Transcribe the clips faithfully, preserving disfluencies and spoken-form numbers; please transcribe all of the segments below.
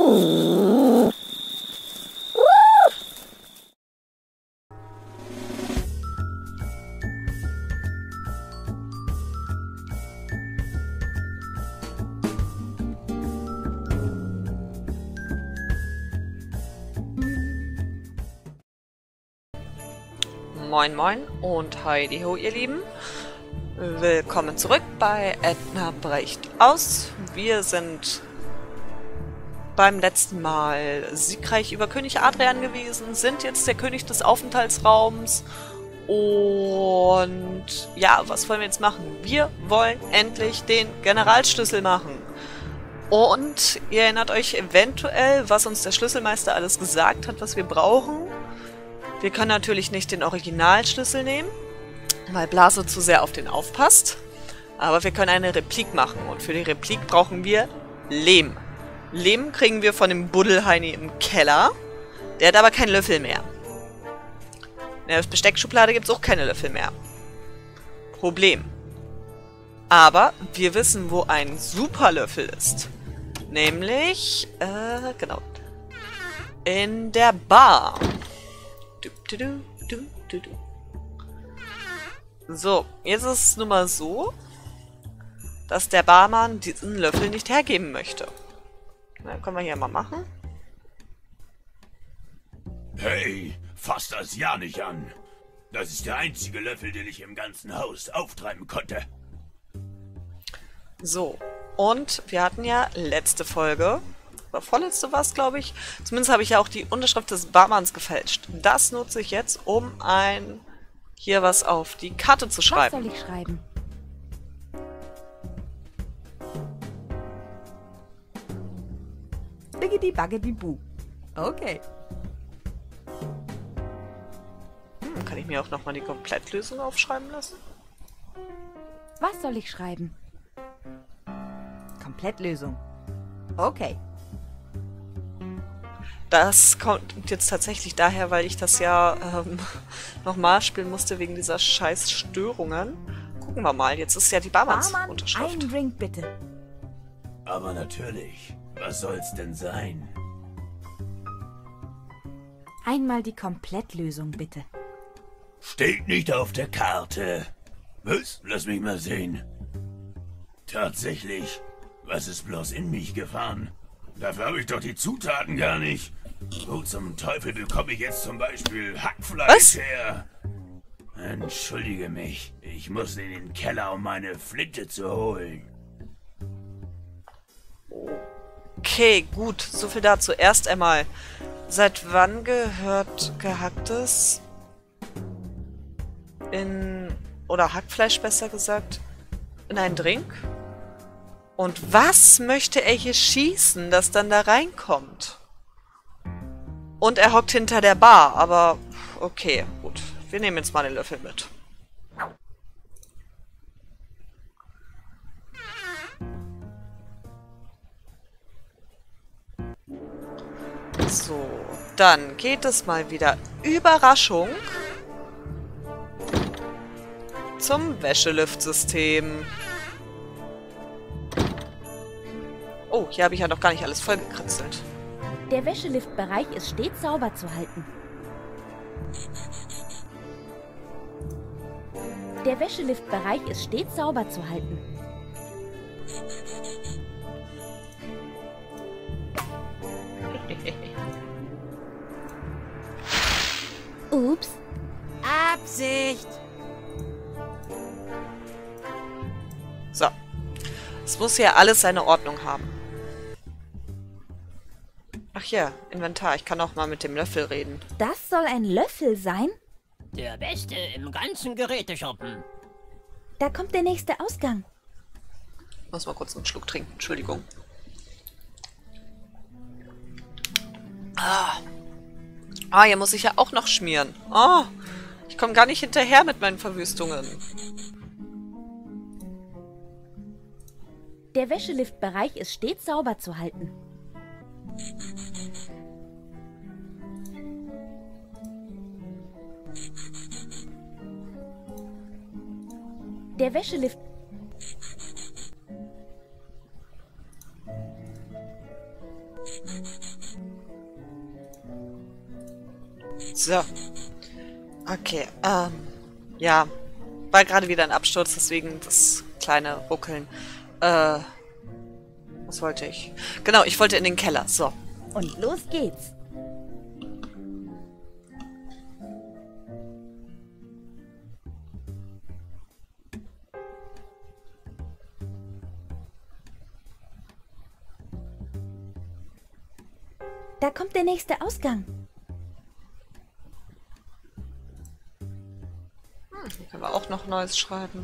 Moin Moin und Heidi ho, ihr Lieben. Willkommen zurück bei Edna bricht aus. Wir sind beim letzten Mal siegreich über König Adrian gewesen, sind jetzt der König des Aufenthaltsraums. Und ja, was wollen wir jetzt machen? Wir wollen endlich den Generalsschlüssel machen. Und ihr erinnert euch eventuell, was uns der Schlüsselmeister alles gesagt hat, was wir brauchen. Wir können natürlich nicht den Originalschlüssel nehmen, weil Blase zu sehr auf den aufpasst. Aber wir können eine Replik machen und für die Replik brauchen wir Lehm. Lehm kriegen wir von dem Buddelheini im Keller. Der hat aber keinen Löffel mehr. In der Besteckschublade gibt es auch keine Löffel mehr. Problem. Aber wir wissen, wo ein Superlöffel ist. Nämlich, äh, genau, in der Bar. So, jetzt ist es nun mal so, dass der Barmann diesen Löffel nicht hergeben möchte. Na, können wir hier mal machen. Hey, fass das ja nicht an. Das ist der einzige Löffel, den ich im ganzen Haus auftreiben konnte. So, und wir hatten ja letzte Folge, oder vorletzte war es, glaube ich. Zumindest habe ich ja auch die Unterschrift des Barmanns gefälscht. Das nutze ich jetzt, um ein hier was auf die Karte zu schreiben. Was soll ich schreiben? Biggity baggity boo. Okay. Hm, kann ich mir auch nochmal die Komplettlösung aufschreiben lassen? Was soll ich schreiben? Komplettlösung. Okay. Das kommt jetzt tatsächlich daher, weil ich das ja ähm, nochmal spielen musste wegen dieser scheiß Störungen. Gucken wir mal, jetzt ist ja die Barmanns Barmann, Unterschrift. einen Drink bitte. Aber natürlich, was soll's denn sein? Einmal die Komplettlösung bitte. Steht nicht auf der Karte. Was? Lass mich mal sehen. Tatsächlich, was ist bloß in mich gefahren? Dafür habe ich doch die Zutaten gar nicht. Wo zum Teufel bekomme ich jetzt zum Beispiel Hackfleisch Was? her? Entschuldige mich, ich muss in den Keller, um meine Flinte zu holen. Okay, gut, so viel dazu. Erst einmal, seit wann gehört Gehacktes in, oder Hackfleisch besser gesagt, in einen Drink? Und was möchte er hier schießen, das dann da reinkommt? Und er hockt hinter der Bar, aber okay, gut. Wir nehmen jetzt mal den Löffel mit. So, dann geht es mal wieder Überraschung zum Wäschelüftsystem. Oh, hier habe ich ja noch gar nicht alles vollgekritzelt. Der Wäscheliftbereich ist stets sauber zu halten. Der Wäscheliftbereich ist stets sauber zu halten. Ups. Absicht. So. Es muss ja alles seine Ordnung haben. Ach ja, Inventar. Ich kann auch mal mit dem Löffel reden. Das soll ein Löffel sein? Der Beste im ganzen Geräteshoppen. Da kommt der nächste Ausgang. Ich muss mal kurz einen Schluck trinken. Entschuldigung. Ah. Ah, hier muss ich ja auch noch schmieren. Oh, ich komme gar nicht hinterher mit meinen Verwüstungen. Der Wäscheliftbereich ist stets sauber zu halten. Der Wäschelift... So. Okay, ähm, ja. War gerade wieder ein Absturz, deswegen das kleine Ruckeln. Äh, was wollte ich? Genau, ich wollte in den Keller, so. Und los geht's. Da kommt der nächste Ausgang. Hm, hier können wir auch noch Neues schreiben.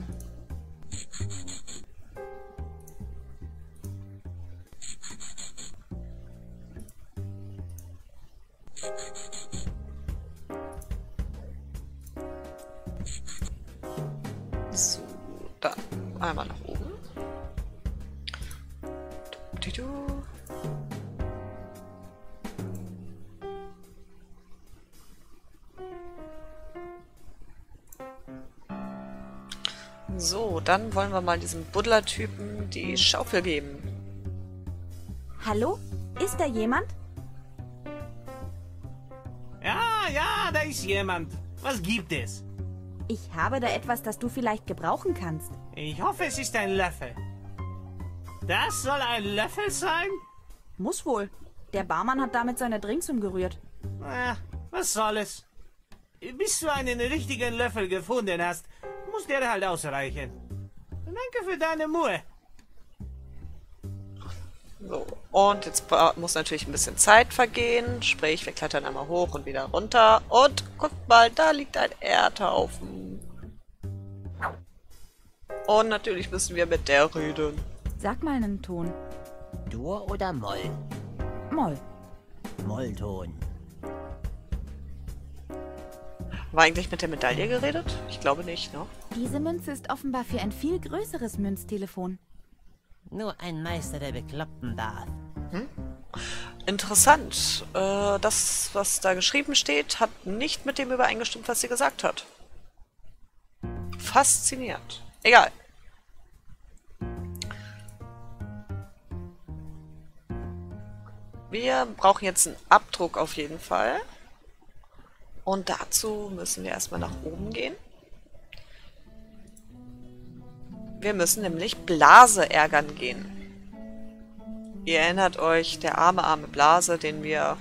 So, dann einmal nach oben. Du, du, du. So, dann wollen wir mal diesem Buddler-Typen die Schaufel geben. Hallo? Ist da jemand? Ja, ja, da ist jemand. Was gibt es? Ich habe da etwas, das du vielleicht gebrauchen kannst. Ich hoffe, es ist ein Löffel. Das soll ein Löffel sein? Muss wohl. Der Barmann hat damit seine Drinks umgerührt. Na, was soll es? Bis du einen richtigen Löffel gefunden hast, muss der halt ausreichen. Danke für deine Mühe. So, und jetzt muss natürlich ein bisschen Zeit vergehen. Sprich, wir klettern einmal hoch und wieder runter. Und guckt mal, da liegt ein Erdhaufen. Und natürlich müssen wir mit der reden. Sag mal einen Ton. Dur oder Moll? Moll. Mollton. War eigentlich mit der Medaille geredet? Ich glaube nicht, ne? Diese Münze ist offenbar für ein viel größeres Münztelefon. Nur ein Meister der Bekloppten darf. Hm? Interessant. Äh, das, was da geschrieben steht, hat nicht mit dem übereingestimmt, was sie gesagt hat. Faszinierend. Egal. Wir brauchen jetzt einen Abdruck auf jeden Fall. Und dazu müssen wir erstmal nach oben gehen. Wir müssen nämlich Blase ärgern gehen. Ihr erinnert euch, der arme, arme Blase, den wir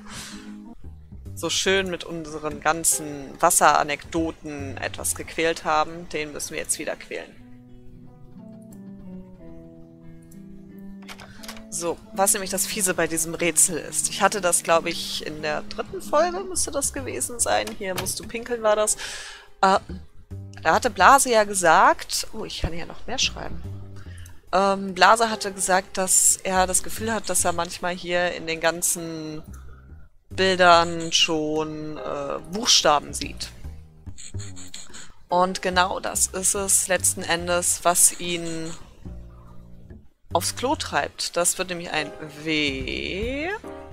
so schön mit unseren ganzen Wasseranekdoten etwas gequält haben, den müssen wir jetzt wieder quälen. So, was nämlich das Fiese bei diesem Rätsel ist. Ich hatte das, glaube ich, in der dritten Folge müsste das gewesen sein. Hier musst du pinkeln, war das. Äh, da hatte Blase ja gesagt... Oh, ich kann hier noch mehr schreiben. Ähm, Blase hatte gesagt, dass er das Gefühl hat, dass er manchmal hier in den ganzen Bildern schon äh, Buchstaben sieht. Und genau das ist es letzten Endes, was ihn aufs Klo treibt. Das wird nämlich ein W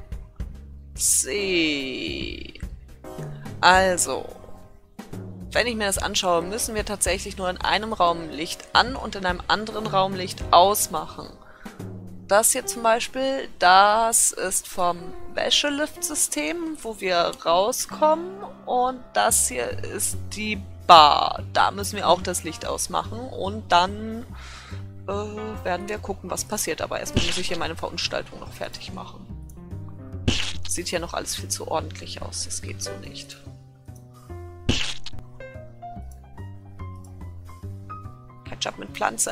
C. Also, wenn ich mir das anschaue, müssen wir tatsächlich nur in einem Raum Licht an und in einem anderen Raum Licht ausmachen. Das hier zum Beispiel, das ist vom Wäscheliftsystem, wo wir rauskommen. Und das hier ist die Bar. Da müssen wir auch das Licht ausmachen. Und dann äh, werden wir gucken, was passiert. Aber erstmal muss ich hier meine Verunstaltung noch fertig machen. Sieht hier noch alles viel zu ordentlich aus. Das geht so nicht. Ketchup mit Pflanze.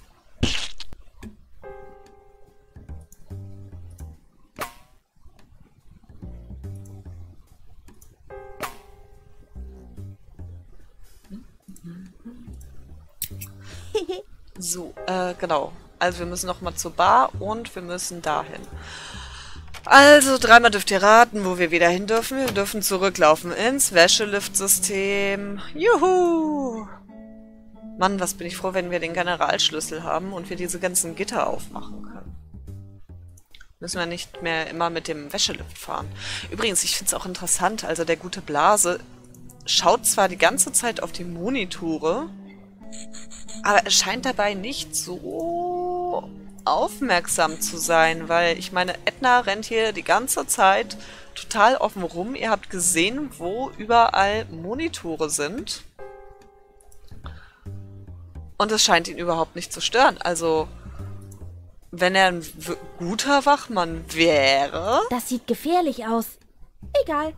So, äh, genau. Also wir müssen nochmal zur Bar und wir müssen dahin. Also, dreimal dürft ihr raten, wo wir wieder hin dürfen. Wir dürfen zurücklaufen ins Wäscheliftsystem. Juhu! Mann, was bin ich froh, wenn wir den Generalschlüssel haben und wir diese ganzen Gitter aufmachen können. Müssen wir nicht mehr immer mit dem Wäschelift fahren. Übrigens, ich finde es auch interessant, also der gute Blase schaut zwar die ganze Zeit auf die Monitore, aber er scheint dabei nicht so aufmerksam zu sein, weil ich meine, Edna rennt hier die ganze Zeit total offen rum. Ihr habt gesehen, wo überall Monitore sind. Und es scheint ihn überhaupt nicht zu stören. Also, wenn er ein guter Wachmann wäre... Das sieht gefährlich aus. Egal.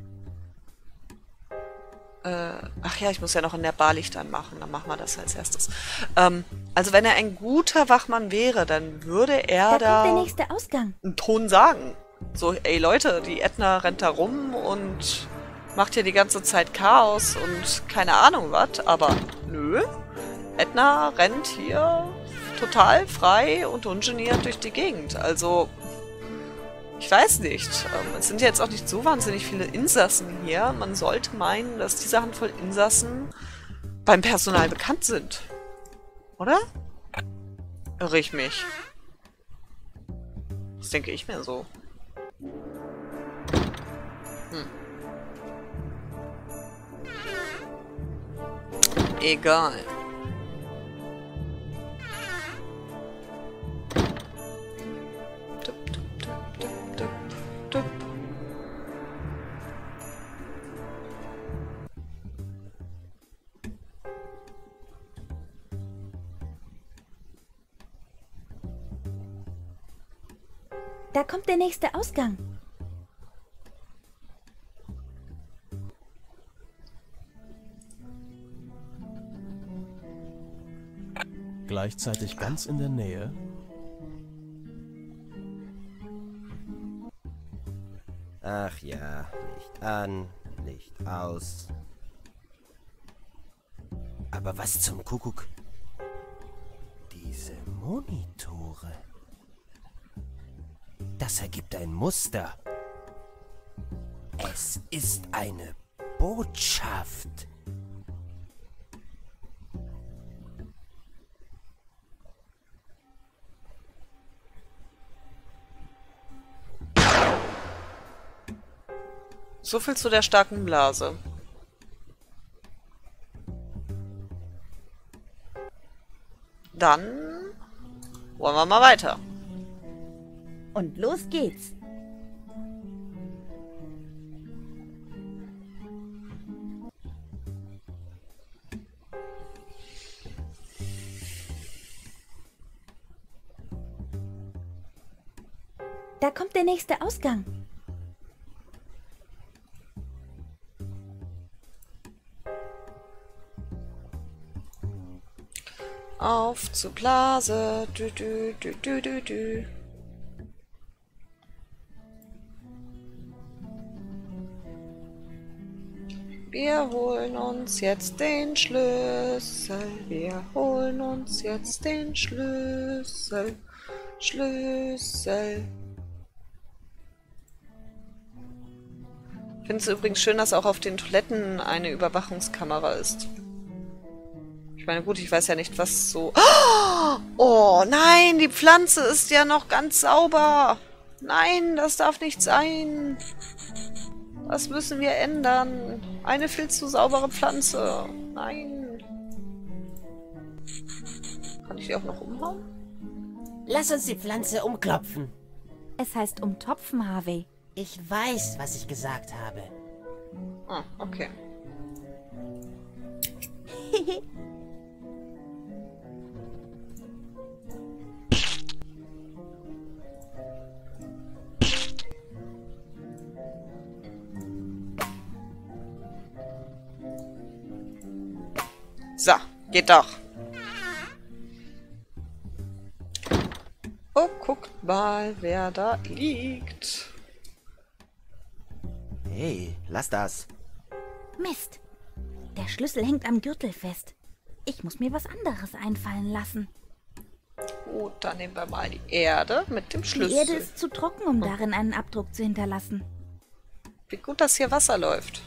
Äh, ach ja, ich muss ja noch in der Bar Licht anmachen. Dann machen wir das als erstes. Ähm, also wenn er ein guter Wachmann wäre, dann würde er Da, da... kommt der nächste Ausgang. einen Ton sagen. So, ey Leute, die Edna rennt da rum und macht hier die ganze Zeit Chaos und keine Ahnung was, aber nö. Edna rennt hier total frei und ungeniert durch die Gegend. Also, ich weiß nicht. Ähm, es sind ja jetzt auch nicht so wahnsinnig viele Insassen hier. Man sollte meinen, dass diese Handvoll Insassen beim Personal bekannt sind. Oder? Irre ich mich? Das denke ich mir so. Hm. Egal. Tup, tup, tup, tup, tup, tup. Da kommt der nächste Ausgang. Gleichzeitig ganz in der Nähe. Ach ja, Licht an, Licht aus. Aber was zum Kuckuck? Diese Monitore. Das ergibt ein Muster. Es ist eine Botschaft. So viel zu der starken Blase. Dann wollen wir mal weiter. Und los geht's. Da kommt der nächste Ausgang. Auf zur Blase. Dü, dü, dü, dü, dü, dü. Wir holen uns jetzt den Schlüssel. Wir holen uns jetzt den Schlüssel. Schlüssel. Ich finde es übrigens schön, dass auch auf den Toiletten eine Überwachungskamera ist. Ich meine, gut, ich weiß ja nicht, was so... Oh, nein, die Pflanze ist ja noch ganz sauber. Nein, das darf nicht sein. Das müssen wir ändern. Eine viel zu saubere Pflanze. Nein. Kann ich die auch noch umhauen? Lass uns die Pflanze umklopfen. Es heißt umtopfen, Harvey. Ich weiß, was ich gesagt habe. Ah, okay. So, geht doch. Oh, guckt mal, wer da liegt. Hey, lass das. Mist. Der Schlüssel hängt am Gürtel fest. Ich muss mir was anderes einfallen lassen. Gut, dann nehmen wir mal die Erde mit dem Die Schlüssel. Erde ist zu trocken, um darin einen Abdruck zu hinterlassen. Wie gut, dass hier Wasser läuft.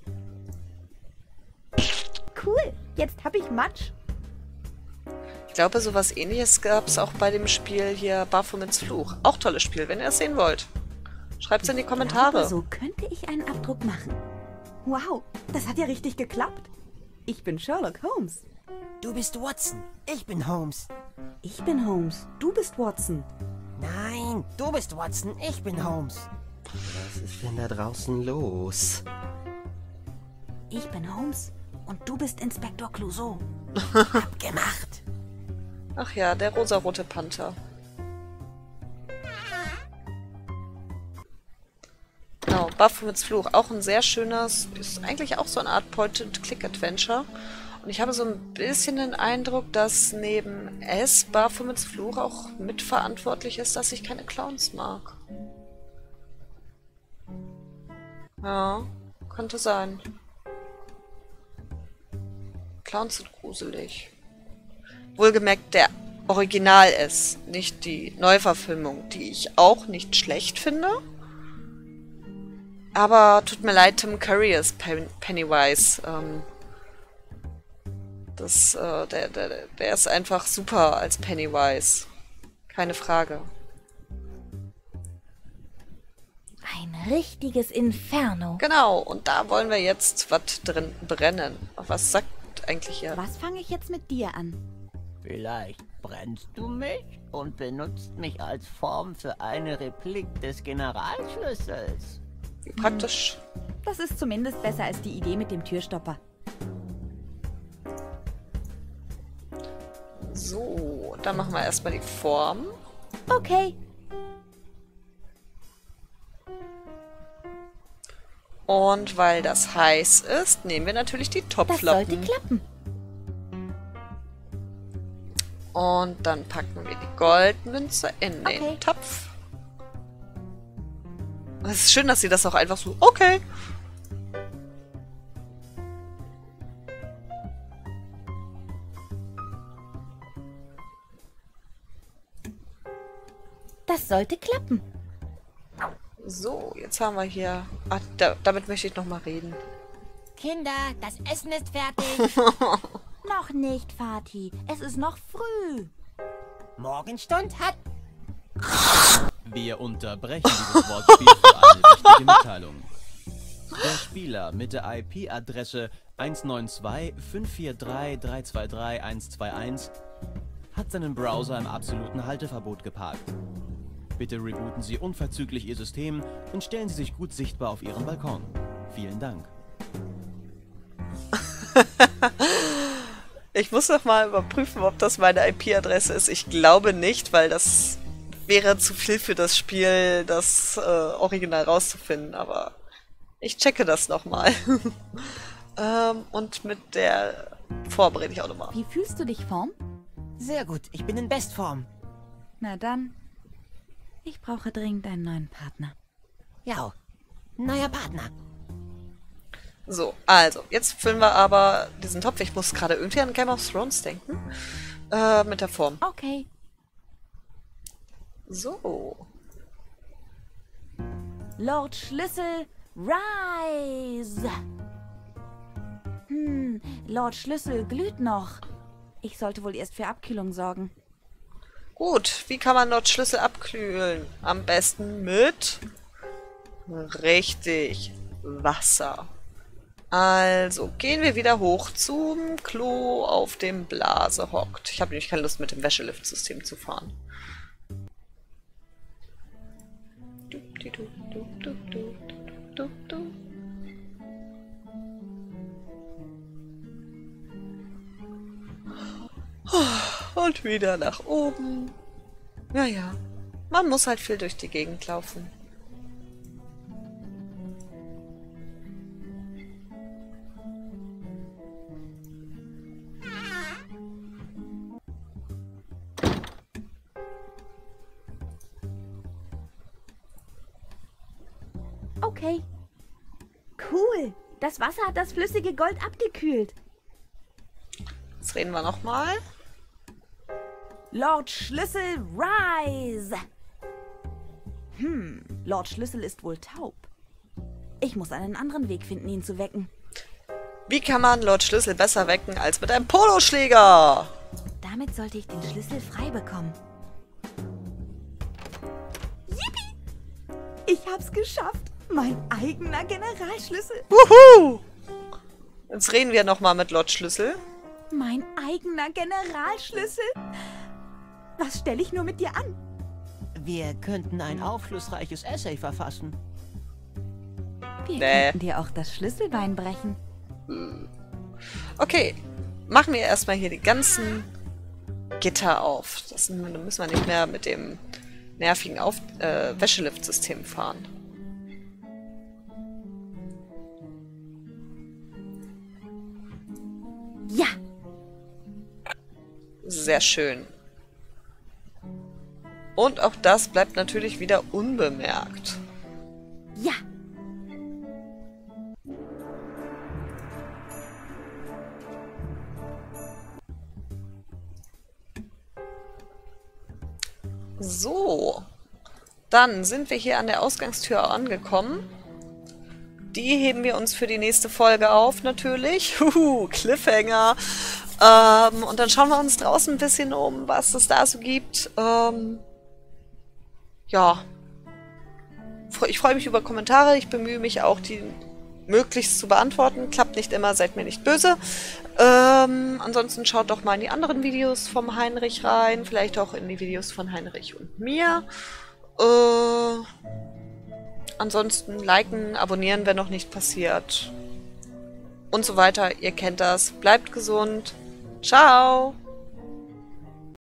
Cool, jetzt habe ich Matsch. Ich glaube, sowas Ähnliches gab es auch bei dem Spiel hier Baphomets Fluch. Auch tolles Spiel, wenn ihr es sehen wollt. Schreibt's in die Kommentare. Ich glaube, so könnte ich einen Abdruck machen. Wow, das hat ja richtig geklappt. Ich bin Sherlock Holmes. Du bist Watson. Ich bin Holmes. Ich bin Holmes. Du bist Watson. Nein, du bist Watson, ich bin Holmes. Was ist denn da draußen los? Ich bin Holmes und du bist Inspektor Clouseau. Abgemacht. Ach ja, der rosarote Panther. Genau, Baphomets Fluch. Auch ein sehr schönes, ist eigentlich auch so eine Art Point-and-Click-Adventure. Und ich habe so ein bisschen den Eindruck, dass neben S Baphomets Fluch auch mitverantwortlich ist, dass ich keine Clowns mag. Ja, könnte sein. Clowns sind gruselig. Wohlgemerkt der Original S, nicht die Neuverfilmung, die ich auch nicht schlecht finde. Aber tut mir leid, Tim Curry ist Pen Pennywise. Ähm, das, äh, der, der, der ist einfach super als Pennywise. Keine Frage. Ein richtiges Inferno. Genau, und da wollen wir jetzt was drin brennen. Was sagt eigentlich hier? Was fange ich jetzt mit dir an? Vielleicht brennst du mich und benutzt mich als Form für eine Replik des Generalschlüssels. Wie praktisch. Das ist zumindest besser als die Idee mit dem Türstopper. So, dann machen wir erstmal die Form. Okay. Und weil das heiß ist, nehmen wir natürlich die Das Topflappen. sollte klappen. Und dann packen wir die Goldmünze in Okay. den Topf. Es ist schön, dass sie das auch einfach so... Okay. Das sollte klappen. So, jetzt haben wir hier... Ah, da, damit möchte ich nochmal reden. Kinder, das Essen ist fertig. Noch nicht, Vati. Es ist noch früh. Morgenstund hat... Wir unterbrechen dieses Wortspiel für eine wichtige Mitteilung. Der Spieler mit der I P-Adresse eins neun zwei fünf vier drei drei zwei drei eins zwei eins hat seinen Browser im absoluten Halteverbot geparkt. Bitte rebooten Sie unverzüglich Ihr System und stellen Sie sich gut sichtbar auf Ihren Balkon. Vielen Dank. Ich muss noch mal überprüfen, ob das meine I P-Adresse ist. Ich glaube nicht, weil das wäre zu viel für das Spiel, das äh, Original rauszufinden. Aber ich checke das noch mal. ähm, und mit der Form rede ich auch nochmal. Wie fühlst du dich, Form? Sehr gut, ich bin in Bestform. Na dann. Ich brauche dringend einen neuen Partner. Ja, neuer Partner. So, also, jetzt füllen wir aber diesen Topf. Ich muss gerade irgendwie an Game of Thrones denken. Äh, mit der Form. Okay. So. Lord Schlüssel, rise! Hm, Lord Schlüssel glüht noch. Ich sollte wohl erst für Abkühlung sorgen. Gut, wie kann man dort Schlüssel abkühlen? Am besten mit... Richtig, Wasser. Also, gehen wir wieder hoch zum Klo, auf dem Blase hockt. Ich habe nämlich keine Lust, mit dem Wäscheliftsystem zu fahren. Du, du, du, du, du, du, du, du. Und wieder nach oben. Naja, man muss halt viel durch die Gegend laufen. Okay. Cool. Das Wasser hat das flüssige Gold abgekühlt. Jetzt reden wir nochmal. Lord Schlüssel, rise! Hm, Lord Schlüssel ist wohl taub. Ich muss einen anderen Weg finden, ihn zu wecken. Wie kann man Lord Schlüssel besser wecken als mit einem Poloschläger? Damit sollte ich den Schlüssel frei bekommen. Yippie! Ich hab's geschafft. Mein eigener Generalschlüssel. Wuhu! Jetzt reden wir nochmal mit Lord Schlüssel. Mein eigener Generalschlüssel. Was stelle ich nur mit dir an? Wir könnten ein aufschlussreiches Essay verfassen. Wir Nee. könnten dir auch das Schlüsselbein brechen. Okay, machen wir erstmal hier die ganzen Gitter auf. Das dann müssen wir nicht mehr mit dem nervigen auf äh, Wäscheliftsystem fahren. Ja, Sehr schön. Und auch das bleibt natürlich wieder unbemerkt. ja. So, dann sind wir hier an der Ausgangstür angekommen. Die heben wir uns für die nächste Folge auf, natürlich. Huhu, Cliffhanger. Ähm, und dann schauen wir uns draußen ein bisschen um, was es da so gibt. Ähm, ja. Ich freue mich über Kommentare. Ich bemühe mich auch, die möglichst zu beantworten. Klappt nicht immer, seid mir nicht böse. Ähm, ansonsten schaut doch mal in die anderen Videos vom Heinrich rein. Vielleicht auch in die Videos von Heinrich und mir. Äh, ansonsten liken, abonnieren, wenn noch nicht passiert. Und so weiter. Ihr kennt das. Bleibt gesund. Ciao.